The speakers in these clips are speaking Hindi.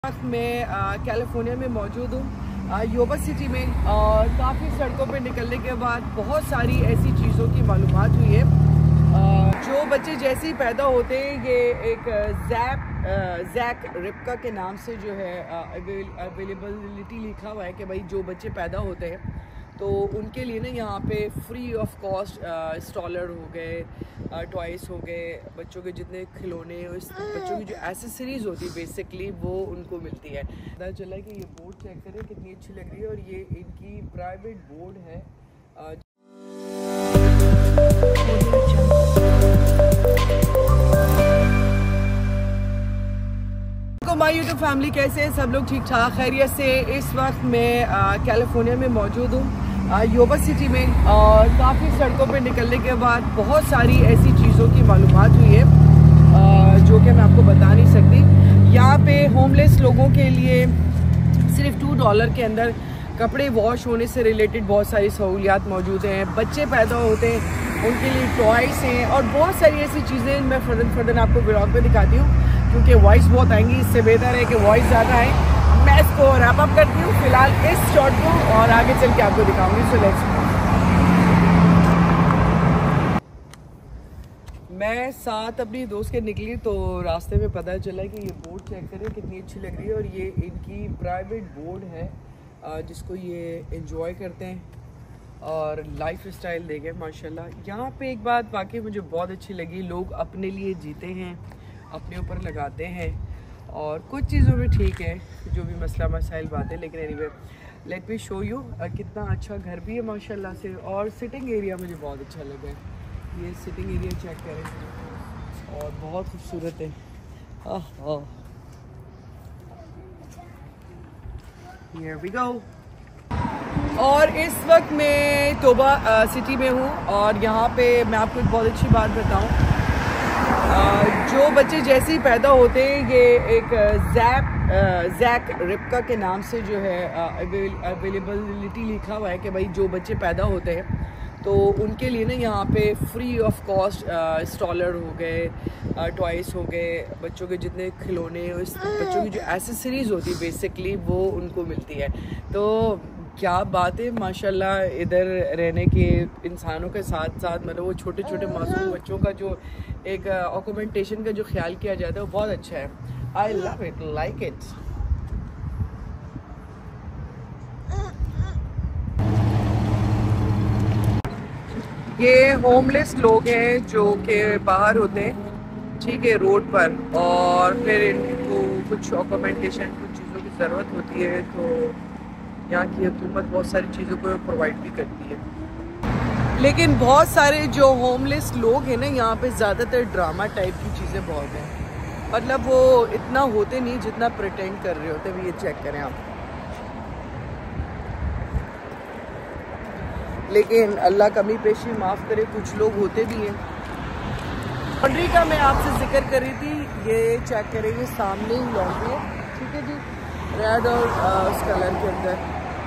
वक्त मैं कैलिफोर्निया में मौजूद हूँ, योबा सिटी में। और काफ़ी सड़कों पे निकलने के बाद बहुत सारी ऐसी चीज़ों की मालूमात हुई है। जो बच्चे जैसे ही पैदा होते हैं, ये एक जैक रिप्का के नाम से जो है अवेलेबिलिटी लिखा हुआ है कि भाई जो बच्चे पैदा होते हैं तो उनके लिए ना यहाँ पे फ्री ऑफ कॉस्ट स्टॉलर हो गए, टॉयस हो गए, बच्चों के जितने खिलौने, बच्चों की जो एसेसरीज होती है बेसिकली वो उनको मिलती है। पता चला कि ये बोर्ड चेक करें कितनी अच्छी लग रही है, और ये इनकी प्राइवेट बोर्ड है। माय यूट्यूब फैमिली, कैसे हैं सब लोग? ठीक ठाक खैरियत से। इस वक्त मैं कैलिफोर्निया में मौजूद हूँ, योबा सिटी में। और काफ़ी सड़कों पे निकलने के बाद बहुत सारी ऐसी चीज़ों की मालूमात हुई है जो कि मैं आपको बता नहीं सकती। यहाँ पे होमलेस लोगों के लिए सिर्फ $2 के अंदर कपड़े वॉश होने से रिलेटेड बहुत सारी सहूलियात मौजूद हैं। बच्चे पैदा होते हैं उनके लिए टॉयस हैं और बहुत सारी ऐसी चीज़ें मैं फर्दन आपको ब्लॉग में दिखाती हूँ, क्योंकि वॉइस बहुत आएंगी, इससे बेहतर है कि वॉइस ज़्यादा आए। मैं इसको रैप अप करती हूँ फिलहाल इस शॉट को, और आगे चल के आपको दिखाऊंगी। So let's. मैं साथ अपनी दोस्त के निकली तो रास्ते में पता चला कि ये बोर्ड चेक करें कितनी अच्छी लग रही है, और ये इनकी प्राइवेट बोर्ड है जिसको ये एंजॉय करते हैं और लाइफ स्टाइल देंगे माशाल्लाह। यहाँ पे एक बात वाकई मुझे बहुत अच्छी लगी, लोग अपने लिए जीते हैं, अपने ऊपर लगाते हैं, और कुछ चीज़ों में ठीक है जो भी मसला मसाइल बातें, लेकिन anyway let me show you कितना अच्छा घर भी है माशाल्लाह से। और सिटिंग एरिया मुझे बहुत अच्छा लगा है, ये सिटिंग एरिया चेक करें और बहुत खूबसूरत है। Here we go। और इस वक्त मैं तोबा सिटी में हूँ, और यहाँ पे मैं आपको एक बहुत अच्छी बात बताऊँ। जो बच्चे जैसे ही पैदा होते हैं, ये एक जैक रिप्का के नाम से जो है अवेलेबिलिटी लिखा हुआ है कि भाई जो बच्चे पैदा होते हैं तो उनके लिए ना यहाँ पे फ्री ऑफ कॉस्ट स्टॉलर हो गए, टॉयस हो गए, बच्चों के जितने खिलौने, बच्चों की जो एसेसरीज होती है बेसिकली वो उनको मिलती है। तो क्या बात है माशाल्लाह, इधर रहने के इंसानों के साथ साथ मतलब वो छोटे छोटे मासूम बच्चों का जो एक ऑक्यूमेंटेशन का जो ख्याल किया जाता है वो बहुत अच्छा है। I love it, like it. ये होमलेस लोग हैं जो कि बाहर होते हैं, ठीक है, रोड पर, और फिर इनको कुछ ऑक्यूमेंटेशन, कुछ चीज़ों की ज़रूरत होती है, तो यहाँ की हुकूमत बहुत सारी चीज़ों को प्रोवाइड भी करती है। लेकिन बहुत सारे जो होमलेस लोग हैं ना, यहाँ पे ज़्यादातर ड्रामा टाइप की चीज़ें बहुत हैं, मतलब वो इतना होते नहीं जितना प्रिटेंड कर रहे होते हैं। ये चेक करें आप। लेकिन अल्लाह कमी पेशी माफ़ करे, कुछ लोग होते भी हैं। लॉन्ड्री का मैं आपसे जिक्र कर रही थी, ये चेक करेंगे सामने ही लॉन्ड्री है, ठीक है जी, रेड और उस कलर के अंदर,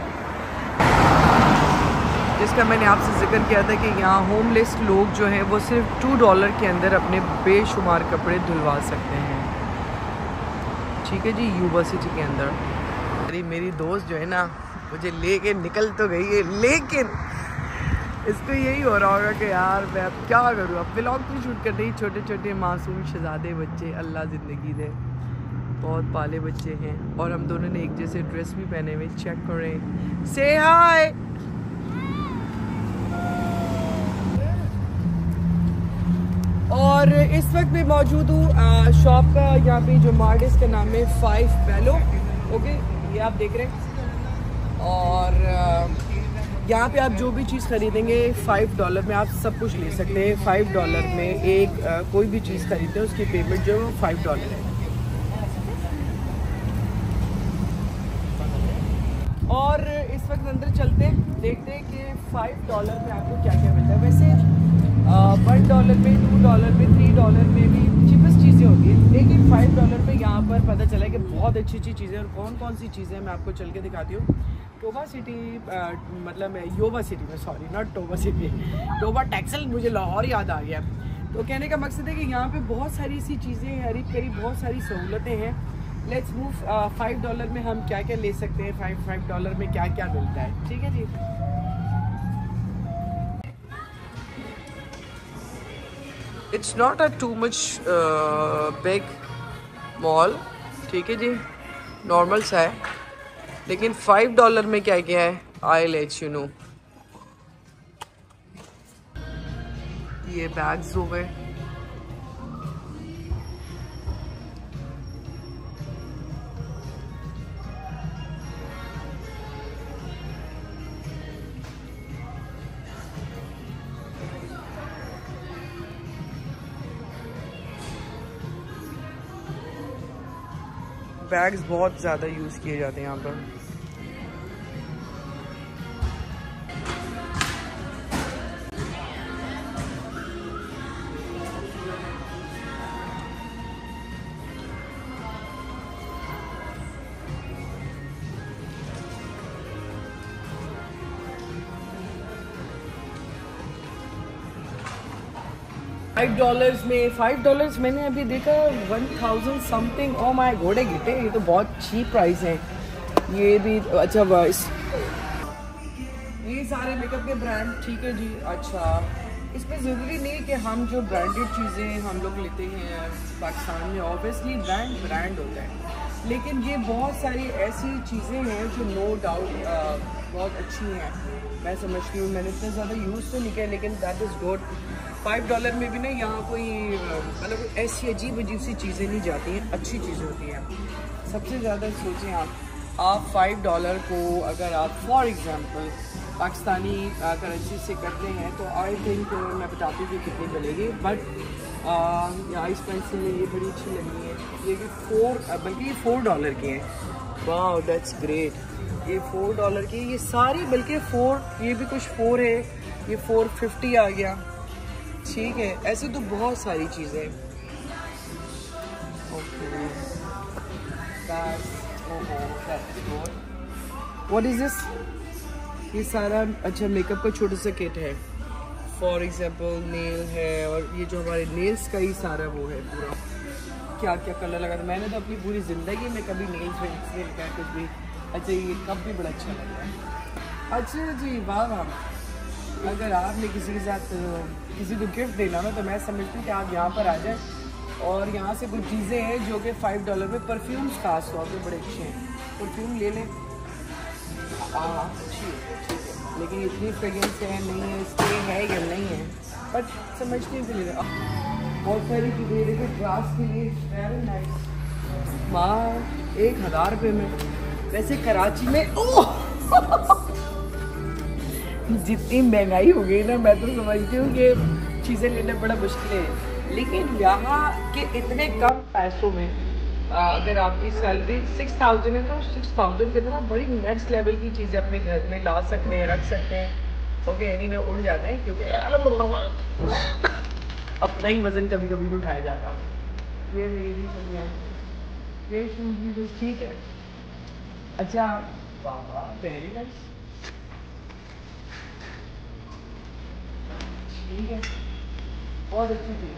जिसका मैंने आपसे जिक्र किया था कि यहाँ होमलेस लोग जो हैं वो सिर्फ $2 के अंदर अपने बेशुमार कपड़े धुलवा सकते हैं, ठीक है जी, योबा सिटी के अंदर। मेरी दोस्त जो है ना मुझे लेके निकल तो गई है, लेकिन इसको यही हो रहा होगा कि यार मैं अब क्या करूँ, अब व्लॉग तो शूट कर रही। छोटे छोटे मासूम शहजादे बच्चे, अल्लाह ज़िंदगी दे, बहुत पाले बच्चे हैं, और हम दोनों ने एक जैसे ड्रेस भी पहने हुए। चेक करें, से हाय। और इस वक्त मैं मौजूद हूँ शॉप का, यहाँ पे जो मार्डिस का नाम है 5 बेलो, ओके, ये आप देख रहे हैं। और यहाँ पे आप जो भी चीज़ खरीदेंगे $5 में आप सब कुछ ले सकते हैं। $5 में एक कोई भी चीज़ खरीदते हैं उसकी पेमेंट जो है $5 है। और इस वक्त अंदर चलते हैं, देखते हैं कि $5 में आपको क्या क्या मिलता है। वैसे $1 में, $2 में, $3 में भी चीपेस्ट चीज़ें होती हैं, लेकिन $5 में यहाँ पर पता चला कि बहुत अच्छी अच्छी चीज़ें, और कौन कौन सी चीज़ें मैं आपको चल के दिखाती हूँ। टोबा सिटी, मतलब मैं योबा सिटी में, sorry not Toba city, Toba टेक्सल, मुझे लाहौर याद आ गया। तो कहने का मकसद है कि यहाँ पे बहुत सारी ऐसी चीज़ें हैं, करीब बहुत सारी सहूलतें हैं लेट्स मूव। $5 में हम क्या क्या ले सकते हैं, $5 में क्या क्या मिलता है, ठीक है जी। It's not a too much big mall, ठीक है जी, नॉर्मल सा है, लेकिन $5 में क्या क्या है आई लेट यू नो। ये बैग्स हो गए, बैग्स बहुत ज़्यादा यूज़ किए जाते हैं यहाँ पर। $5 मैंने अभी देखा 1000 समथिंग। ओ माय घोड़े गिटे, ये तो बहुत चीप प्राइस है। ये भी अच्छा बस, ये सारे मेकअप के ब्रांड, ठीक है जी। अच्छा, इसमें ज़रूरी नहीं कि हम जो ब्रांडेड चीज़ें हम लोग लेते हैं पाकिस्तान में, ऑब्वियसली ब्रांड होता है, लेकिन ये बहुत सारी ऐसी चीज़ें हैं जो नो डाउट बहुत अच्छी हैं। मैं समझती हूँ, मैंने इतना ज़्यादा यूज़ तो नहीं किया, लेकिन दैट इज़ गुड। $5 में भी ना यहाँ कोई मतलब ऐसी अजीब सी चीज़ें नहीं जाती हैं, अच्छी चीज़ें होती हैं। सबसे ज़्यादा सोचें आप $5 को अगर आप फॉर एग्ज़ाम्पल पाकिस्तानी करेंसी से करते हैं तो आई थिंक मैं बताती हूँ कितनी मिलेगी, बट आइस पेंसिल ये बड़ी अच्छी लगी है। ये भी बल्कि ये $4 की हैं। वाह दैट्स ग्रेट। ये $4 की, ये सारी बल्कि 4, ये भी कुछ 4 है, ये 450 आ गया, ठीक है। ऐसे तो बहुत सारी चीज़ें। What is this? ये सारा अच्छा मेकअप का छोटा सा किट है। फॉर एग्जाम्पल नेल है, और ये जो हमारे नेल्स का ही सारा वो है पूरा, क्या क्या कलर लगा था। मैंने तो अपनी पूरी ज़िंदगी में कभी नेल्स में इसलिए लिखा है कुछ भी। अच्छा, ये कप भी बड़ा अच्छा लग रहा है। अच्छा जी, वाह वाह। अगर आपने किसी के साथ किसी को गिफ्ट देना ना, तो मैं समझती हूँ कि आप यहाँ पर आ जाएं, और यहाँ से कुछ चीज़ें हैं जो कि $5 में, परफ्यूम्स खास तौर पे बड़े अच्छे हैं, परफ्यूम ले लें। हाँ अच्छी है, ठीक है, लेकिन इतनी फ्रेगरेंस है नहीं है, इसके है या नहीं है, बट समझती हूँ कि ले बहुत सारी चीज़ें। देखो ग्लास के लिए वेरी नाइस। माँ 1000 रुपये में। वैसे कराची में जितनी महंगाई हो गई ना, मैं तो समझती हूँ कि चीज़ें लेना बड़ा मुश्किल है, लेकिन यहाँ के इतने कम पैसों में अगर आपकी सैलरी 6000 है तो 6000 के अंदर बड़ी नेक्स्ट लेवल की चीज़ें अपने घर में ला सकते हैं, रख सकते हैं। ओके, यानी में उड़ जाते हैं क्योंकि अपना ही वज़न कभी कभी भी उठाया जाता है। ये भी ठीक है। अच्छा, वेरी नाइस, ठीक है, बहुत अच्छी चीज़।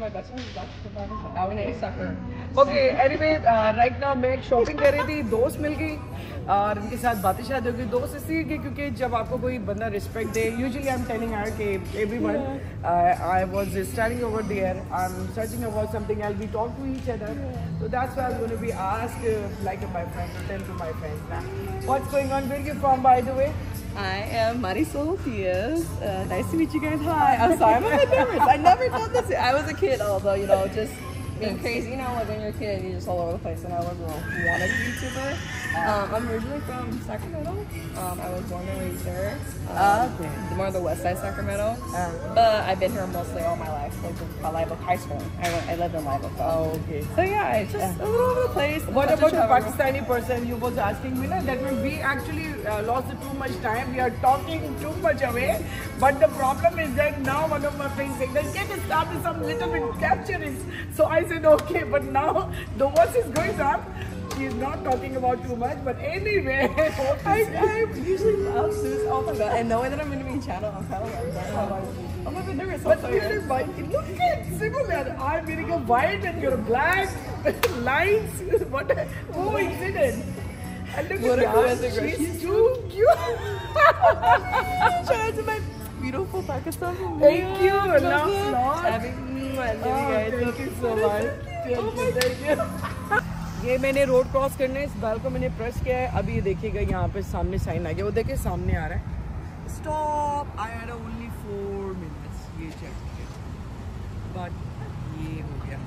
ओके, एनीवे राइट नाउ मैं शॉपिंग कर रही थी, दोस्त मिल गई और उनके साथ बातें शायद हो गई। दोस्त इसलिए कि क्योंकि जब आपको कोई बंदा रिस्पेक्ट दे, usually I am telling her कि everyone I was standing over there, I am searching about something else, we talk to each other, so that's why I'm going to be asked like my friend to tell to my friends now what's going on. Where you from, by the way? I am Marisol Diaz. Nice to meet you guys. Hi. I'm sorry, I'm a bit nervous. I never done this. I was a kid, although, you know, just being crazy. You know, like when you're a kid, you're just all over the place. And I was a wannabe YouTuber. I'm originally from Sacramento. I was born and raised there. Okay. More of the west side Sacramento. But I've been here mostly all my life. Like from Live Oak High School. I lived in Live Oak. Oh, okay. So yeah, it's just a little over the place. What about the Pakistani person you was asking me? That means we actually lost too much time. We are talking too much away. But the problem is that now one of my friends said that get it started some little bit capturing. So I said okay, but now the voice is going up. She's not talking about too much, but anyway. I usually love this. Oh my god! And knowing that I'm going to be in channel, I'm kind of like, I'm a bit nervous. But you're white. Look at similar. I'm wearing a white and you're black. lines. What? Oh, incident. And look What a at her. coincidence. She's too cute. Shout out to my beautiful Pakistan family. Thank you. Love. Having me. I love you guys. Thank you so much. Thank you. ये मैंने रोड क्रॉस करने इस बैल को मैंने प्रेस किया है. अभी ये देखिएगा यहाँ पे सामने साइन आ गया. वो देखिए सामने आ रहा है. Stop. I had only 4 minutes. ये चेक किया. बट ये हो गया.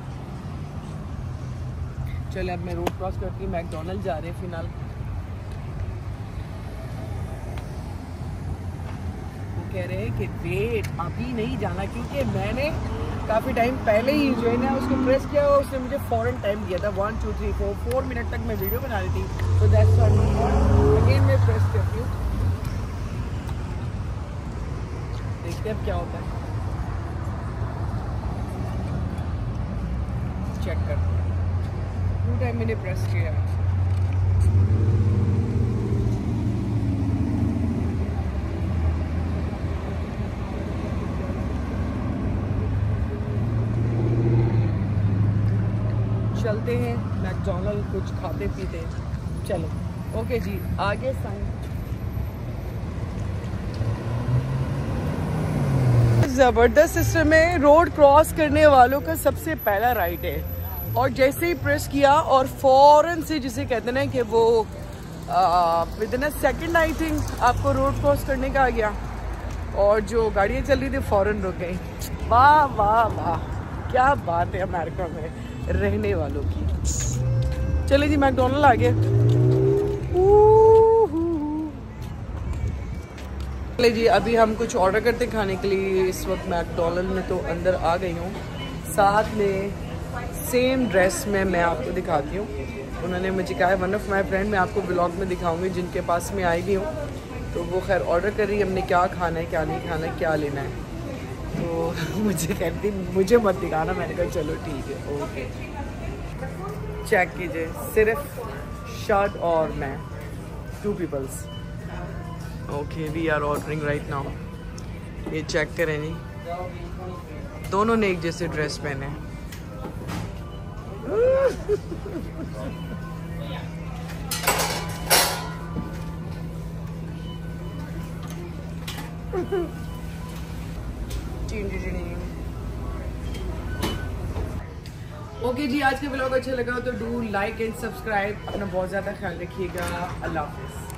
चलो अब मैं रोड क्रॉस करती हूँ. मैकडोनल्ड जा रहे हैं फिलहाल. वो कह रहे हैं कि वेट अभी नहीं जाना क्योंकि मैंने काफ़ी टाइम पहले ही जो है ना उसको प्रेस किया और उसने मुझे फ़ौरन टाइम दिया था. 1 2 3 4 मिनट तक मैं वीडियो बना रही थी. तो दैट्स व्हाट अगेन मैं प्रेस करती हूँ. देखते हैं अब क्या होता है. चेक करते हैं. 2 टाइम मैंने प्रेस किया. चलते हैं मैकडोनल्ड कुछ खाते पीते. चलो ओके जी आगे साइन. ज़बरदस्त सिस्टम में रोड क्रॉस करने वालों का सबसे पहला राइट है. और जैसे ही प्रेस किया और फौरन से जिसे कहते हैं ना कि वो within a second I think आपको रोड क्रॉस करने का आ गया. और जो गाड़ियाँ चल रही थी फौरन रुक गई. वाह वाह वाह क्या बात है अमेरिका में रहने वालों की. चले जी मैकडोनल्ड आ गए. चले जी अभी हम कुछ ऑर्डर करते खाने के लिए. इस वक्त मैकडोनल्ड में तो अंदर आ गई हूँ. साथ में सेम ड्रेस में मैं आपको दिखाती हूँ. उन्होंने मुझे कहा है वन ऑफ माई फ्रेंड मैं आपको ब्लॉग में दिखाऊंगी जिनके पास में आई भी हूँ. तो वो खैर ऑर्डर कर रही है. हमने क्या खाना है क्या नहीं खाना है क्या लेना है. तो मुझे कहती मुझे मत दिखाना. मैंने कहा चलो ठीक है ओके. चेक कीजिए सिर्फ शर्ट और मैं 2 peoples. Okay we are ordering right now. ये चेक करें जी दोनों ने एक जैसे ड्रेस पहने. ओके जी आज के ब्लॉग अच्छा लगा तो डू लाइक एंड सब्सक्राइब. अपना बहुत ज़्यादा ख्याल रखिएगा. अल्लाह हाफिज़.